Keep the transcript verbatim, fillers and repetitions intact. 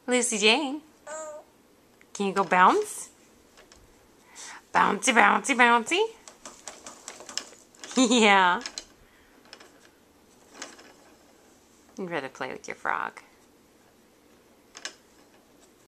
Lucy Jane. Can you go bounce? Bouncy, bouncy, bouncy. Yeah. You'd rather play with your frog.